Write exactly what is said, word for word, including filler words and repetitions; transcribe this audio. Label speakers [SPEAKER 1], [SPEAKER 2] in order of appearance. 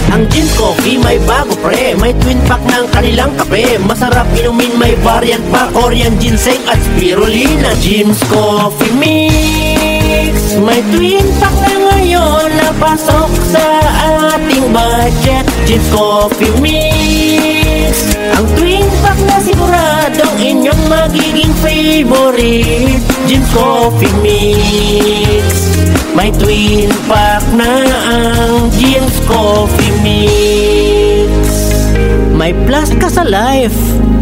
[SPEAKER 1] Ang Jeans Coffee may bago pre, may twin pack ng kanilang kape. Masarap inumin, may variant pa, Korean ginseng at spirulina. Jeans Coffee Mix, may twin pack na ngayon na pasok sa ating budget. Jeans Coffee Mix, ang twin pack na siguradong inyong magiging favorite. Jeans Coffee Mix, may twin pack na ang Jeans Coffee Mix. May plus ka sa life,